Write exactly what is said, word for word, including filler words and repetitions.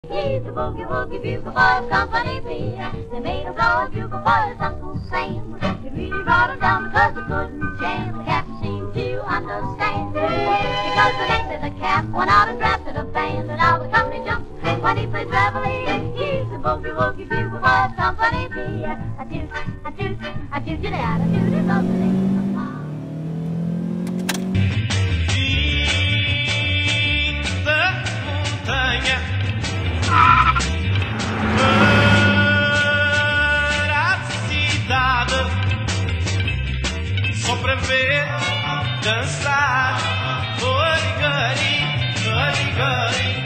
He's a boogie-woogie bugle boy, company B. They made him blow a bugle for his Uncle Sam. He really brought him down because he couldn't jam. The captain seemed to understand, because the next day the cap went out and drafted a band, and now the company jumps when he plays reveille. He's a boogie-woogie bugle boy, company B. A toot, a toot, a toot, it out, a toot, it's up to só pra ver dançar, origami, origami.